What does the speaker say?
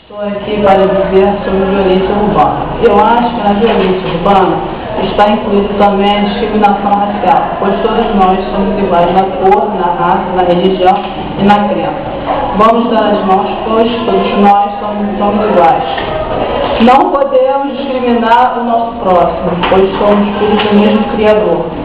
Estou aqui para dizer sobre violência urbana. Eu acho que na violência urbana está incluído também a discriminação racial, pois todos nós somos iguais na cor, na raça, na religião e na crença. Vamos dar as mãos, pois todos nós somos iguais. Não podemos discriminar o nosso próximo, pois somos filhos do mesmo Criador.